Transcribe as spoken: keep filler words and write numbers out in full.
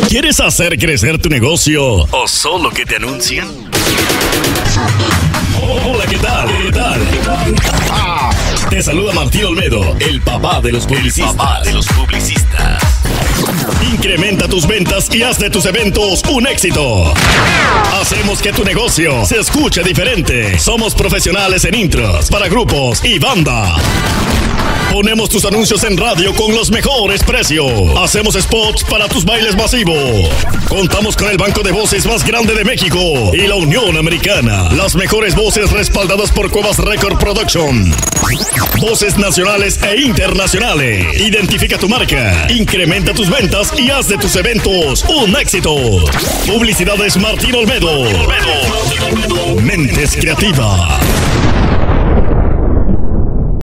¿Quieres hacer crecer tu negocio o solo que te anuncien? Hola, ¿qué tal? ¿Qué tal? Te saluda Martín Olmedo, el papá de los publicistas. El papá de los publicistas. Incrementa tus ventas y haz de tus eventos un éxito. Hacemos que tu negocio se escuche diferente. Somos profesionales en intros, para grupos y banda. Ponemos tus anuncios en radio con los mejores precios. Hacemos spots para tus bailes masivos. Contamos con el banco de voces más grande de México y la Unión Americana. Las mejores voces respaldadas por Cuevas Record Production. Voces nacionales e internacionales. Identifica tu marca, incrementa tus ventas y haz de tus eventos un éxito. Publicidades Martín Olmedo. Mentes Creativas.